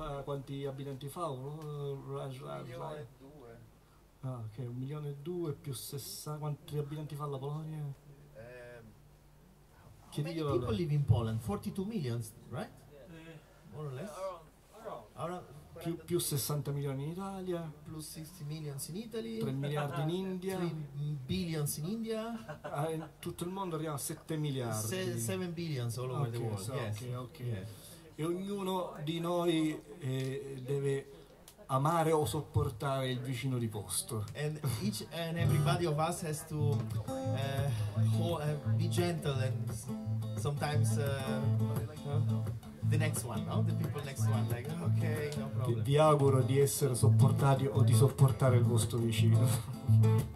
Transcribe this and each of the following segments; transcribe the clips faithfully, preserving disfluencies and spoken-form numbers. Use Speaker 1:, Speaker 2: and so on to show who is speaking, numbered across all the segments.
Speaker 1: fa, quanti abitanti fa? Un
Speaker 2: milione e due.
Speaker 1: Ah, ok, un milione e due più sessanta. Quanti abitanti fa la Polonia?
Speaker 2: Um,
Speaker 3: How many people live in Poland? forty-two millions, right? More or less.
Speaker 2: around, around.
Speaker 3: Around
Speaker 1: Più, più sessanta milioni in Italia,
Speaker 3: plus sixty millions in Italy.
Speaker 1: tre miliardi in India.
Speaker 3: three billions in India.
Speaker 1: Ah, in tutto il mondo arriviamo a sette miliardi.
Speaker 3: Se, seven billions all over
Speaker 1: Ok,
Speaker 3: the world.
Speaker 1: so,
Speaker 3: Yes.
Speaker 1: ok, ok.
Speaker 3: Yes.
Speaker 1: E ognuno di noi eh, deve amare o sopportare il vicino di posto.
Speaker 3: And each and everybody of us has to uh, ho- uh, be gentle and s- sometimes uh, uh, the next one, no? The people next one, like okay, no
Speaker 1: Vi,
Speaker 3: problem.
Speaker 1: vi auguro di essere sopportati o di sopportare il vostro vicino.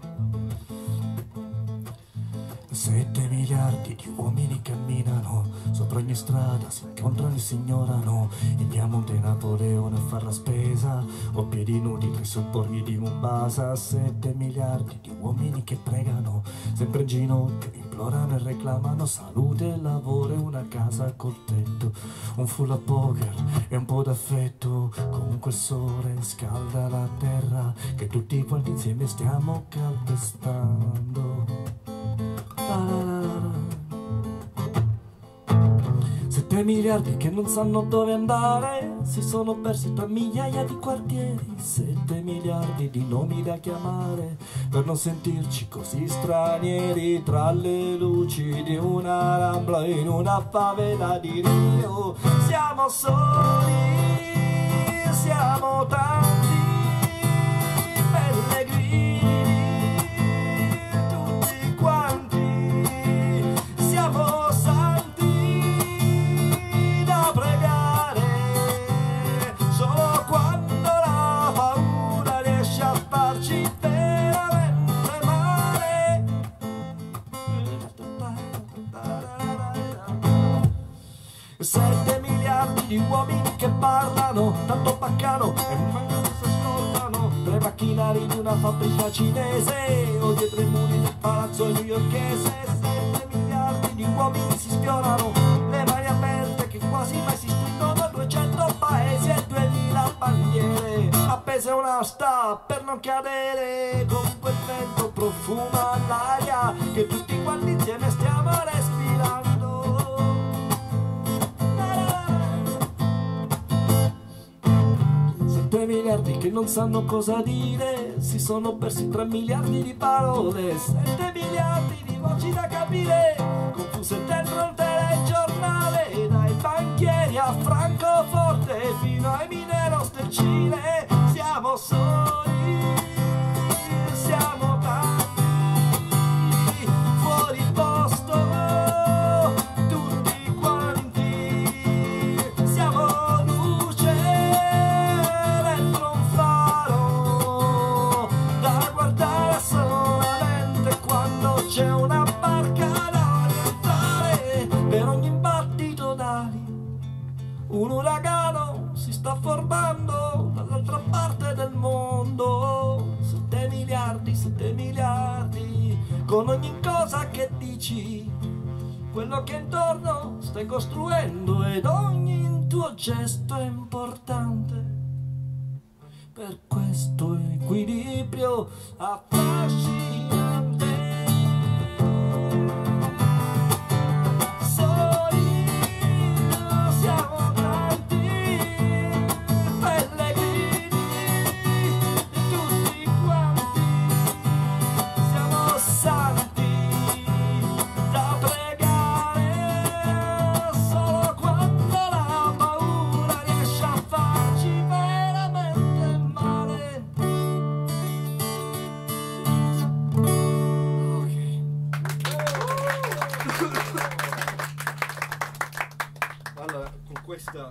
Speaker 1: Sette miliardi di uomini camminano sopra ogni strada, si incontrano e si ignorano. In via Monte Napoleone a far la spesa o piedi nudi tra i sobborghi di Mombasa. Sette miliardi di uomini che pregano sempre in ginocchio, implorano e reclamano salute, lavoro e una casa col tetto, un full a poker e un po' d'affetto. Comunque il sole scalda la terra che tutti quanti insieme stiamo calpestando. Sette miliardi che non sanno dove andare, si sono persi tra migliaia di quartieri. Sette miliardi di nomi da chiamare per non sentirci così stranieri. Tra le luci di una rambla in una favela di Rio. Siamo soli, siamo tanti pellegrini, tutti quanti siamo santi da pregare, solo quando la paura riesce a farci veramente male. Sette miliardi di uomini che parlano tanto baccano e manco si ascoltano. Tre macchinari di una fabbrica cinese o dietro i muri del palazzo newyorkese. Sette miliardi di uomini si spionano, le mani aperte che quasi mai si stringono. Duecento paesi e duemila bandiere appese a un'asta per non cadere. Con quel vento profuma l'aria che tutti quanti insieme stiamo respirando. Sette miliardi che non sanno cosa dire, si sono persi tre miliardi di parole. Sette miliardi di voci da capire, confuse dentro il telegiornale. Dai banchieri a Francoforte fino ai mineros del Cile. Siamo soli, siamo tanti, fuori posto, tutti quanti. Siamo luce dentro un faro, da guardare solamente quando c'è una barca da orientare. Per ogni battito d'ali un uragano si sta formando dall'altra parte del mondo. Sette miliardi, sette miliardi, con ogni cosa che dici, quello che intorno stai costruendo, ed ogni tuo gesto è importante. Per questo equilibrio affascinante. Soli siamo tanti pellegrini, tutti quanti siamo santi da pregare, solo quando la paura riesce a farci veramente male. Ok. Allora, con questa